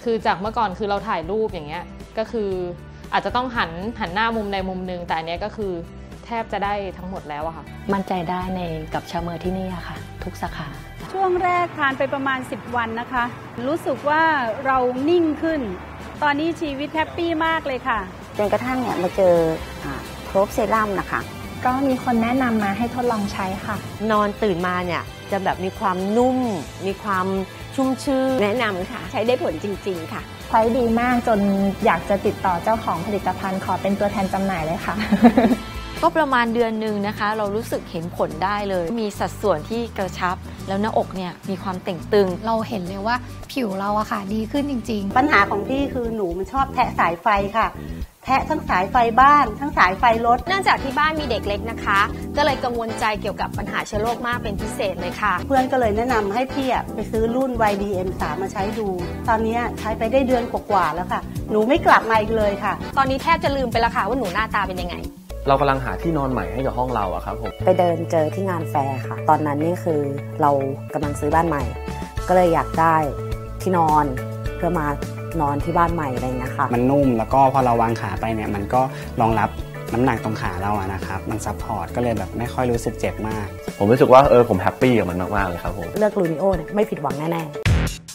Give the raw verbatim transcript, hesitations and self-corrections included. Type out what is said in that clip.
คือจากเมื่อก่อนคือเราถ่ายรูปอย่างเงี้ยก็คืออาจจะต้องหันหันหน้ามุมใดมุมหนึ่งแต่อันเนี้ยก็คือแทบจะได้ทั้งหมดแล้วอะค่ะมั่นใจได้ในกับชาเมอร์ที่นี่อะค่ะทุกสาขาช่วงแรกทานไปประมาณสิบวันนะคะรู้สึกว่าเรานิ่งขึ้นตอนนี้ชีวิตแฮปปี้มากเลยค่ะจนกระทั่งเนี่ยมาเจอโครบเซรั่มนะคะก็มีคนแนะนำมาให้ทดลองใช้ค่ะนอนตื่นมาเนี่ยจะแบบมีความนุ่มมีความชุ่มชื่นแนะนำค่ะใช้ได้ผลจริงๆค่ะใช้ดีมากจนอยากจะติดต่อเจ้าของผลิตภัณฑ์ขอเป็นตัวแทนจำหน่ายเลยค่ะก็ประมาณเดือนหนึ่งนะคะเรารู้สึกเห็นผลได้เลยมีสัดส่วนที่กระชับแล้วหน้าอกเนี่ยมีความเต่งตึงเราเห็นเลยว่าผิวเราอะค่ะดีขึ้นจริงๆปัญหาของพี่คือหนูมันชอบแทะสายไฟค่ะแทะทั้งสายไฟบ้านทั้งสายไฟรถเนื่องจากที่บ้านมีเด็กเล็กนะคะก็เลยกังวลใจเกี่ยวกับปัญหาเชื้อโรคมากเป็นพิเศษเลยค่ะเพื่อนก็เลยแนะนำให้พี่ไปซื้อรุ่น วาย ดี เอ็ม สาม มาใช้ดูตอนนี้ใช้ไปได้เดือนกว่าๆแล้วค่ะหนูไม่กลับมาอีกเลยค่ะตอนนี้แทบจะลืมไปแล้วค่ะว่าหนูหน้าตาเป็นยังไงเรากำลังหาที่นอนใหม่ให้กับห้องเราอะครับผมไปเดินเจอที่งานแฟร์ค่ะตอนนั้นนี่คือเรากำลังซื้อบ้านใหม่ก็เลยอยากได้ที่นอนเพื่อมานอนที่บ้านใหม่อะไรเงี้ยค่ะมันนุ่มแล้วก็พอเราวางขาไปเนี่ยมันก็รองรับน้ำหนักตรงขาเราอะนะครับมันซัพพอร์ตก็เลยแบบไม่ค่อยรู้สึกเจ็บมากผมรู้สึกว่าเออผมแฮปปี้กับมันมากๆเลยครับผมเลือกลูนิโอเนี่ยไม่ผิดหวังแน่ๆ